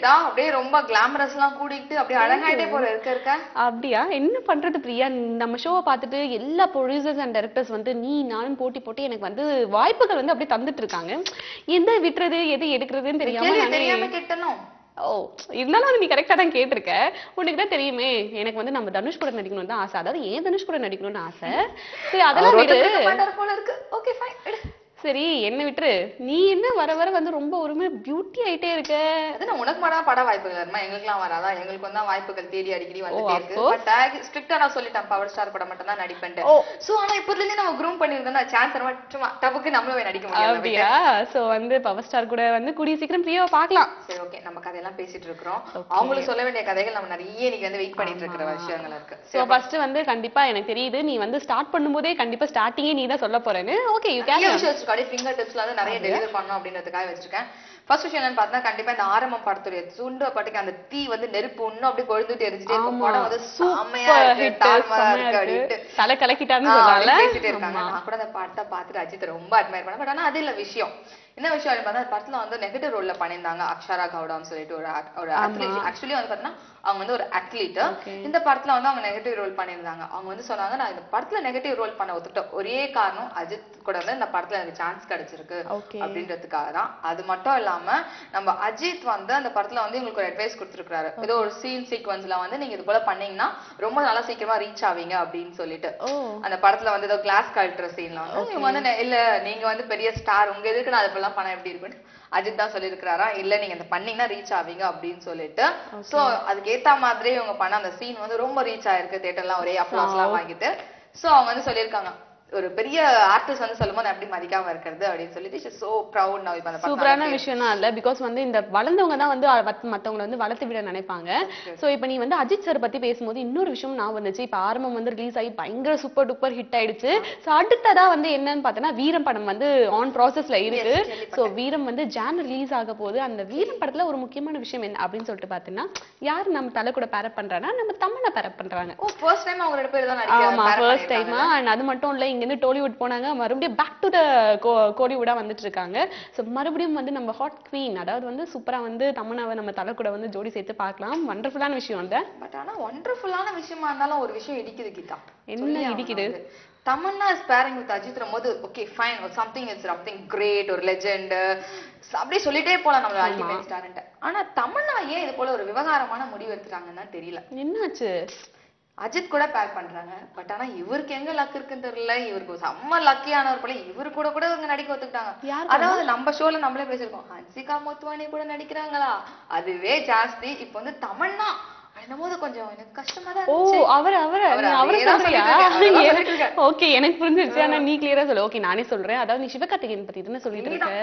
கேட்டா அப்படியே ரொம்ப கிளாமரஸ் எல்லாம் கூடிட்டு அப்படியே அழகாயிட்டே போற இருக்க அப்படியா? என்ன பண்றது பிரியா, நம்ம ஷோவை பார்த்துட்டு எல்லா ப்ரொடியூசர்ஸ் அண்ட் டைரக்டர்ஸ் வந்து நீ நானும் போட்டி போட்டு எனக்கு வந்து வாய்ப்புகள் வந்து அப்படியே தந்துட்டு இருக்காங்க. எதை விட்டுறது எது எடுக்கிறதுன்னு தெரியாம கேட்டனும். ஓ, இருந்தாலும் நீ கரெக்டா தான் கேட்டிருக்க. உனக்கு தான் தெரியுமே எனக்கு வந்து நம்ம தனுஷ் கூட நடிக்கணும்னு தான் ஆசை. அதாவது ஏன் தனுஷ் கூட நடிக்கணும்னு ஆசை. சரி அதெல்லாம் விடு. போல இருக்கு. Okay fine. சரி என்ன விட்டுரு. நீ என்ன வர வர வந்து ரொம்ப ஒருமே பியூட்டி ஆயிட்டே இருக்க. அது உனக்கு மட்டும் பட வாய்ப்புகள் வருமா, எங்களுக்குலாம் வராதா? எங்களுக்கு வந்து வாய்ப்புகள் தேடி அடிக்கடி வந்துட்டே இருக்கு. பட் ஸ்ட்ரிக்ட்டா நான் சொல்லிட்டேன் பவர் ஸ்டார் படம் மட்டும் தான் நடிப்பேன். சோ ஆனா இப்போதுல இருந்து நம்ம க்ரூம் பண்ணிருந்தா சான்ஸ் சும்மா டபுக்கு நம்மளே நடிக்க முடியாது. அப்படியா? சோ வந்து பவர் ஸ்டார் கூட வந்து கூடிய சீக்கிரம் பிரியாவை பார்க்கலாம். சரி ஓகே, நம்ம கதையெல்லாம் பேசிட்டு இருக்கோம். அவங்களுக்கு சொல்ல வேண்டிய கதைகள் நம்ம நிறைய இன்னைக்கு வந்து வெயிட் பண்ணிட்டு இருக்கிற விஷயங்கள் இருக்கு. சோ ஃபர்ஸ்ட் வந்து கண்டிப்பா எனக்கு தெரியுது நீ வந்து ஸ்டார்ட் பண்ணும்போதே கண்டிப்பா ஸ்டார்டிங்கே நீ தான் சொல்ல போறேன்னு. Okay you can. ஃபிங்கர் டிப்ஸ்ல நிறைய டெலிவர் பண்ணணும் அப்படின்றதுக்காக வச்சிருக்கேன். ஃபர்ஸ்ட் விஷயம் என்னன்னு பார்த்தா கண்டிப்பா இந்த ஆரம்பம் படத்துடைய சுண்ட பாட்டுக்கு அந்த தீ வந்து நெருப்பு ஒன்னும் அப்படியே கொழுந்துட்டு எரிஞ்சிட்டே இருக்கும். படம் வந்து செமையா இருக்கு, தாறுமாறா இருக்கு அப்படிட்டு தலை கலக்கிட்டான்னு சொல்றாங்க. பேசிட்டே இருக்காங்க. நான் கூட அந்த பாட்டை பார்த்துட்டு அஜித் ரொம்ப அட்மையர் பண்ணேன். பட் ஆனா அது இல்ல விஷயம். என்ன விஷயம் அப்படின்னு பார்த்தா படத்துல வந்து நெகட்டிவ் ரோல்ல பண்ணியிருந்தாங்க அக்ஷரா கவுடான்னு சொல்லிட்டு ஒரு அத்லீட். ஆக்சுவலி வந்து பாத்தீங்கன்னா அவங்க வந்து ஒரு அத்லீட். இந்த படத்துல வந்து அவங்க நெகட்டிவ் ரோல் பண்ணியிருந்தாங்க. அவங்க வந்து சொன்னாங்க நான் இந்த படத்துல நெகட்டிவ் ரோல் பண்ண ஒத்துக்கிட்ட ஒரே காரணம் அஜித் கூட வந்து இந்த படத்துல எனக்கு சான்ஸ் கிடைச்சிருக்கு அப்படின்றதுக்காக தான். அது மட்டும் இல்லாம நம்ம அஜித் வந்து அந்த படத்துல வந்து எங்களுக்கு ஒரு அட்வைஸ் கொடுத்துருக்காரு. ஏதோ ஒரு சீன் சீக்வன்ஸ்ல வந்து நீங்க இது போல பண்ணீங்கன்னா ரொம்ப நல்லா சீக்கிரமா ரீச் ஆவீங்க அப்படின்னு சொல்லிட்டு. அந்த படத்துல வந்து ஏதோ கிளாஸ் கழட்டுற சீன்ல வந்து இவங்க வந்து இல்ல நீங்க வந்து பெரிய ஸ்டார், உங்க எதுக்கு நான் அதெல்லாம் பண்ண எப்படி இருக்குன்னு அஜித் தான் சொல்லியிருக்கிறாரா. இல்ல நீங்க இந்த பண்ணீங்கன்னா ரீச் ஆவீங்க அப்படின்னு சொல்லிட்டு. சோ அதுக்கு ஏத்த மாதிரி இவங்க பண்ண அந்த சீன் வந்து ரொம்ப ரீச் ஆயிருக்கு. தியேட்டர்லாம் ஒரே அப்ளாஸ் எல்லாம் வாங்கிட்டு. சோ அவங்க வந்து சொல்லியிருக்காங்க ஒரு பெரிய ஆர்டிஸ்ட் வந்து சொல்லும்போது எப்படி மதிக்காம இருக்கிறது அப்படின்னு சொல்லிட்டு சோ ப்ரௌட். நான் இப்ப அந்த சூப்பரான விஷயம் தான் இல்ல. பிகாஸ் வந்து இந்த வளர்ந்தவங்க தான் வந்து மத்தவங்களை வந்து வளர்த்து விட நினைப்பாங்க. சோ இப்ப நீ வந்து அஜித் சார் பத்தி பேசும்போது இன்னொரு விஷயம் நான் வந்துச்சு. இப்ப ஆரம்பம் வந்து ரிலீஸ் ஆகி பயங்கர சூப்பர் டூப்பர் ஹிட் ஆயிடுச்சு. சோ அடுத்ததா வந்து என்னன்னு பார்த்தனா வீரம் படம் வந்து ஆன் ப்ராசஸ்ல இருக்கு. சோ வீரம் வந்து ஜான் ரிலீஸ் ஆக போகுது. அந்த வீரம் படத்துல ஒரு முக்கியமான விஷயம் என்ன அப்படின்னு சொல்லிட்டு பாத்தீங்கன்னா யாரு நம்ம தலை கூட பேரப் பண்றாங்கன்னா நம்ம தமன்னா பேரப் பண்றாங்க. ஃபர்ஸ்ட் டைம் அவங்க ரெண்டு பேரும் தான் நடிக்கிறாங்க. ஆமா ஃபர்ஸ்ட் டைம். அண்ட் அது மட்டும் இல்ல இங்க இருந்து டோலிவுட் போனாங்க, மறுபடியும் பேக் டு த கோலிவுடா வந்துட்டு இருக்காங்க. சோ மறுபடியும் வந்து நம்ம ஹாட் குவீன் அதாவது வந்து சூப்பரா வந்து தமன்னாவை நம்ம தலை கூட வந்து ஜோடி சேர்த்து பார்க்கலாம். வண்டர்ஃபுல்லான விஷயம் அந்த. பட் ஆனா வண்டர்ஃபுல்லான விஷயமா இருந்தாலும் ஒரு விஷயம் இடிக்குது கீதா. என்ன இடிக்குது? Tamannaah is pairing with Ajith போது ஓகே ஃபைன் something great ஒரு லெஜெண்ட் அப்படியே சொல்லிட்டே போலாம் நம்ம அல்டிமேட் ஸ்டார்ன்ட். ஆனா தமன்னா ஏன் இது போல ஒரு விவகாரமான முடிவு எடுத்துட்டாங்கன்னா தெரியல. என்னாச்சு? அஜித் கூட பேர் பண்றாங்க. பட் ஆனா இவருக்கு எங்க லக் இருக்குன்னு தெரியல. இவருக்கு செம்ம லக்கியானவர் போல இவரு கூட இவங்க நடிக்க ஒத்துக்கிட்டாங்க. அதாவது நம்ம ஷோல நம்மளே பேசிருக்கோம் ஹன்சிகா மோத்வானி கூட நடிக்கிறாங்களா, அதுவே ஜாஸ்தி. இப்ப வந்து தமன்னா என்னமோது கொஞ்சம் எனக்கு கஷ்டமா தான் இருந்துச்சு. ஓ அவரை சொல்றியா? ஓகே எனக்கு புரிஞ்சிருச்சு. ஆனா நீ கிளியரா சொல்லு. ஓகே நானே சொல்றேன். அதாவது நீ சிவகார்த்திகேயன் பத்தி தானே சொல்லிட்டு இருக்க.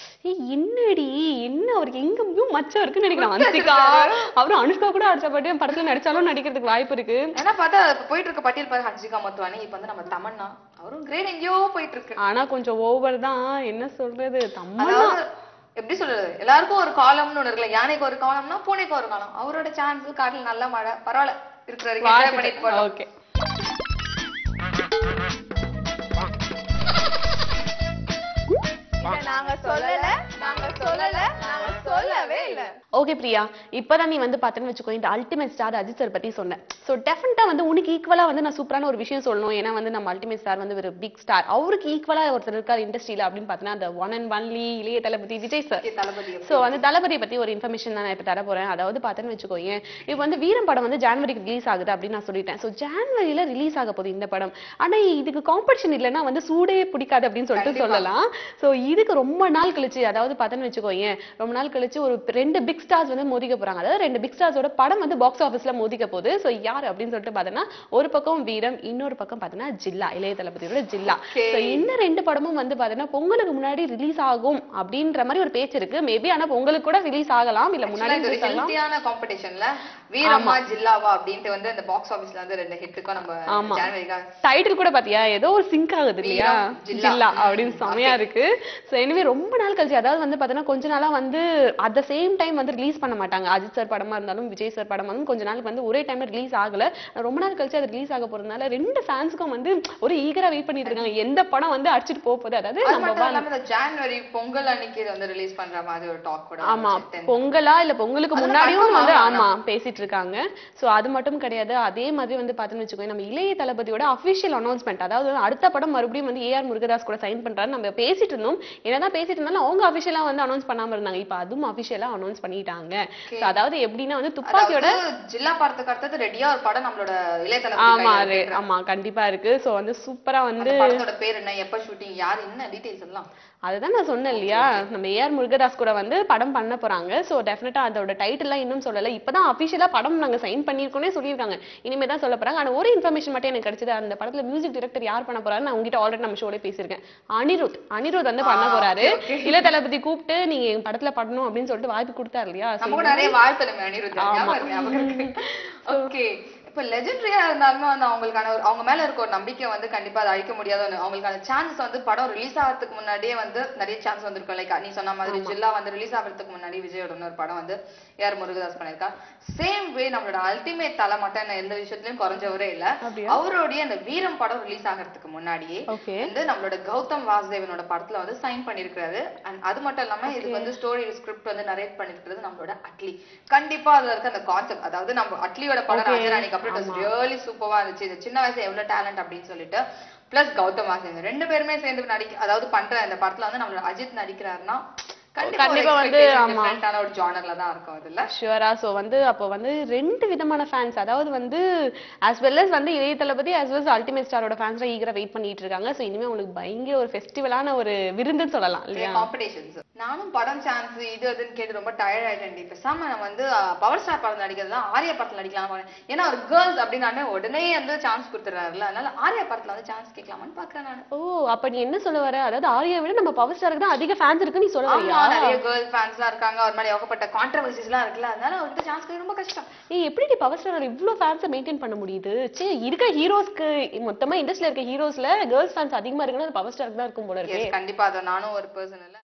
என்னடி என்ன அவருக்கு எங்கேயும் மச்சம் இருக்குன்னு நினைக்கிறேன். ஹன்சிகா அவரும் அனுஷ்கா கூட அடுத்த பாட்டு படத்துல நடிச்சாலும் நடிக்கிறதுக்கு வாய்ப்பு இருக்கு. ஏன்னா பார்த்தா போயிட்டு இருக்க பட்டியல் பாரு ஹன்சிகா மோத்வானி. இப்ப வந்து நம்ம தமன்னா அவரும் கிரேட் எங்கேயோ போயிட்டு இருக்கு. ஆனா கொஞ்சம் ஓவர் தான். என்ன சொல்றது தமன்னா எப்படி சொல்றது, எல்லாருக்கும் ஒரு காலம்னு ஒண்ணு இருக்குல்ல. யானைக்கு ஒரு காலம்னா பூனைக்கு ஒரு காலம். அவரோட சான்ஸ் காட்டுல நல்ல மழை பரவாயில்ல இருக்கிற வரைக்கும் பண்ணிட்டு போறோம். ஓகே நாங்க சொல்லவே இல்ல. ஓகே பிரியா, இப்பதான் நீ வந்து பாத்தேன்னு வச்சுக்கோ இந்த அல்டிமேட் ஸ்டார் அஜித் சார் பத்தி சொன்னேன். சோ டெஃபினட்டா வந்து உனக்கு ஈக்குவலா வந்து நான் சூப்பரான ஒரு விஷயம் சொல்லணும். ஏன்னா வந்து நம்ம அல்டிமேட் ஸ்டார் வந்து ஒரு பிக் ஸ்டார். அவருக்கு ஈக்குவலா ஒருத்தர் இருக்கார் இண்டஸ்ட்ரியில அப்படின்னு பாத்தீங்கன்னா அந்த ஒன் அண்ட் ஒன்லி இளைய தளபதி விஜய் சார். சோ வந்து தளபதி பத்தி ஒரு இன்ஃபர்மேஷன் நான் இப்ப தர போறேன். அதாவது பாத்தேன்னு வச்சுக்கோ இப்ப வந்து வீரம் படம் வந்து ஜனவரிக்கு ரிலீஸ் ஆகுது அப்படின்னு நான் சொல்லிட்டேன். சோ ஜனவரியில ரிலீஸ் ஆக போகுது இந்த படம். ஆனா இதுக்கு காம்படிஷன் இல்லைன்னா வந்து சூடே பிடிக்காது அப்படின்னு சொல்லிட்டு சொல்லலாம். சோ இதுக்கு ரொம்ப நாள் கழிச்சு அதாவது பாத்தேன்னு வச்சுக்கோ ரொம்ப நாள் கழிச்சு ஒரு 2 பிக் ஸ்டார்ஸ் வந்து மோதிக்க போறாங்க. அதாவது 2 பிக் ஸ்டார்ஸோட படம் வந்து பாக்ஸ் ஆபீஸ்ல மோதிக்க போகுது. சோ யார் அப்படின்னு சொல்லிட்டு பாத்தீங்கன்னா ஒரு பக்கம் வீரம், இன்னொரு பக்கம் பாத்தீங்கன்னா ஜில்லா, இளைய தளபதியோட ஜில்லா. சோ இந்த 2 படமும் வந்து பாத்தீங்கன்னா பொங்கலுக்கு முன்னாடி ரிலீஸ் ஆகும் அப்படின்ற மாதிரி ஒரு பேச்சு இருக்கு. மேபி ஆனா பொங்கலுக்கு கூட ரிலீஸ் ஆகலாம், இல்ல முன்னாடி ரிலீஸ் ஆகலாம். ஹெல்தியான காம்படிஷன்ல வீரமா ஜில்லாவா அப்படினு வந்து அந்த பாக்ஸ் ஆபீஸ்ல வந்து 2 ஹிட்டுக்கு நம்ம ஜனவரில டைட்டில் கூட பாத்தியா ஏதோ ஒரு சிங்க் ஆகுது இல்லையா, ஜில்லா அப்படின்னு செமையா இருக்கு. சோ எனவே ரொம்ப நாள் கழிச்சு அதாவது வந்து பாத்தீங்கன்னா கொஞ்ச நாளா வந்து அட் த சேம் டைம் வந்து ரிலீஸ் பண்ண மாட்டாங்க. அஜித் சார் படமா இருந்தாலும் விஜய் சார் படமா இருந்தாலும் கொஞ்ச நாளுக்கு வந்து ஒரே டைம்ல ரிலீஸ் ஆகல. ரொம்ப நாள் கழிச்சு அது ரிலீஸ் ஆக போறதுனால ரெண்டு ஃபேன்ஸ்க்கும் வந்து ஒரு ஈகரா வெயிட் பண்ணிட்டு இருக்காங்க எந்த படம் வந்து அடிச்சிட்டு போகுது. அதாவது நம்ம ஜனவரி பொங்கல் அன்னைக்கு வந்து ரிலீஸ் பண்ற மாதிரி ஒரு டாக் கூட. ஆமா, பொங்கலா இல்ல பொங்கலுக்கு முன்னாடியும் வந்து ஆமா பேசிட்டு இருக்காங்க. சோ அது மட்டும் கிடையாது. அதே மாதிரி வந்து பாத்தீங்கன்னு வச்சுக்கோங்க, நம்ம இளைய தளபதியோட அபிஷியல் அனௌன்ஸ்மெண்ட், அதாவது அடுத்த படம் மறுபடியும் வந்து ஏஆர் முருகதாஸ் கூட சைன் பண்றாரு நம்ம பேசிட்டு இருந்தோம். என்னதான் பேசிட்டு இருந்தாலும் அவங்க அபிஷியலா வந்து அனௌன்ஸ் பண்ணாம இருந்தாங்க. இப்ப அதுவும் அபிஷியலா அனௌன்ஸ் பண்ணிட்டாங்க. அதாவது எப்படின்னா வந்து துப்பாக்கியோட ஜில்லா படத்துக்கு அடுத்தது ரெடியா ஒரு படம் நம்மளோட இளைய தளபதி. ஆமா கண்டிப்பா இருக்கு. சோ வந்து சூப்பரா வந்து படத்தோட பேர் என்ன, எப்ப ஷூட்டிங், யார், என்ன டீடைல்ஸ் எல்லாம் அதுதான் நான் சொன்னேன் இல்லையா, நம்ம ஏஆர் முருகதாஸ் கூட வந்து படம் பண்ண போறாங்க. சோ டெஃபினட்டா அதோட டைட்டில்லாம் இன்னும் சொல்லல. இப்பதான் அபிஷியலா படம் நாங்க சைன் பண்ணிருக்கோனே சொல்லிருக்காங்க. இனிமே தான் சொல்ல போறாங்க. ஆனா ஒரு இன்ஃபர்மேஷன் மட்டும் எனக்கு கிடைச்சது, அந்த படத்துல மியூசிக் டைரக்டர் யார் பண்ண போறாருன்னு நான் உங்ககிட்ட ஆல்ரெடி நம்ம ஷோல பேசியிருக்கேன். அனிருத் வந்து பண்ண போறாரு. இளைய தளபதி கூப்பிட்டு நீங்க எங்க படத்துல பண்ணணும் அப்படின்னு சொல்லிட்டு வாய்ப்பு கொடுத்தாரு இல்லையா. நிறைய வாழ்த்து அனிருத். ஓகே, இப்ப லெஜெண்டரியா இருந்தாலுமே வந்து அவங்களுக்கான அவங்க மேல இருக்க ஒரு நம்பிக்கை வந்து கண்டிப்பா அதை அழிக்க முடியாத அவங்களுக்கான சான்ஸ் வந்து படம் ரிலீஸ் ஆகிறதுக்கு முன்னாடியே வந்து நிறைய சான்ஸ் வந்திருக்கும். லைக் நீ சொன்ன மாதிரி ஜில்லா வந்து ரிலீஸ் ஆகிறதுக்கு முன்னாடி விஜயோட ஒரு படம் வந்து ஏஆர் முருகதாஸ் பண்ணிருக்கா. சேம் வே நம்மளோட அல்டிமேட் தலை மட்டும் எந்த விஷயத்திலயும் குறைஞ்சவரே இல்ல. அவருடைய அந்த வீரம் படம் ரிலீஸ் ஆகிறதுக்கு முன்னாடியே வந்து நம்மளோட கௌதம் வாசுதேவனோட படத்துல வந்து சைன் பண்ணிருக்காரு. அண்ட் அது மட்டும் இல்லாம இதுக்கு வந்து ஸ்டோரி ஸ்கிரிப்ட் வந்து நரேட் பண்ணிருக்கிறது நம்மளோட அட்லி. கண்டிப்பா அதுல இருக்க அந்த கான்செப்ட், அதாவது நம்ம அட்லியோட படம் ராஜராணிக்கு really சூப்பரா இருந்துச்சு. இந்த சின்ன வயசுல எவ்வளவு டேலண்ட் அப்படின்னு சொல்லிட்டு பிளஸ் கௌதம் வாசுதேவன் ரெண்டு பேருமே சேர்ந்து அதாவது பண்ற இந்த படத்துல வந்து நம்மளோட அஜித் நடிக்கிறாருன்னா கண்டிப்பா வந்து டிஃபரண்டான ஒரு ஜானர்ல தான் இருக்கும் அதுல ஷூரா. சோ வந்து அப்போ வந்து ரெண்டு விதமான ஃபேன்ஸ், அதாவது வந்து as well as வந்து Ilaya Thalapathy as well as ultimate ஸ்டாரோட ஃபேன்ஸ்லாம் ஈகரா வெயிட் பண்ணிட்டு இருக்காங்க. சோ இனிமே உங்களுக்கு பயங்கர ஒரு ஃபெஸ்டிவலான ஒரு விருந்துன்னு சொல்லலாம் இல்லையா, காம்படிஷன்ஸ். நானும் படம் சான்ஸ் இது அதுன்னு கேட்டு ரொம்ப டயர்ட் ஆயிட்டேன். பேசாம நம்ம வந்து பவர் ஸ்டார் படம் நடிக்கிறதா ஆர்யா படத்துல நடிக்கலாம். ஏன்னா ஒரு கேர்ள்ஸ் அப்படின்னாலே உடனே வந்து சான்ஸ் கொடுத்துறாருல, அதனால ஆர்யா படத்துல வந்து சான்ஸ் கேட்கலாமான்னு பாக்குறேன் நான். ஓ, அப்ப நீ என்ன சொல்ல வர, அதாவது ஆர்யா விட நம்ம பவர் ஸ்டாருக்கு தான் அதிக ஃபேன்ஸ் இருக்கு நீ சொல்ல வரியா? நிறைய கேர்ள் ஃபேன்ஸ்லாம் இருக்காங்க, ஒரு மாதிரி ஏகப்பட்ட கான்ட்ரோவர்சிஸ்லாம் இருக்குல்ல, அதனால அவர்கிட்ட சான்ஸ் கிடைக்க ரொம்ப கஷ்டம். எப்படி நீ பவர் ஸ்டாரோட இவ்வளவு ஃபேன்ஸை மெயின்டைன் பண்ண முடியுது? சரி, இருக்க ஹீரோஸ்க்கு மொத்தமா இண்டஸ்ட்ரியில இருக்க ஹீரோஸ்ல கேர்ள்ஸ் ஃபேன்ஸ் அதிகமா இருக்குன்னா அது பவர் ஸ்டாருக்கு தான் இருக்கும் போல இருக்கு. கண்டிப்பா அதை நானும் ஒரு பர்சன் இல்ல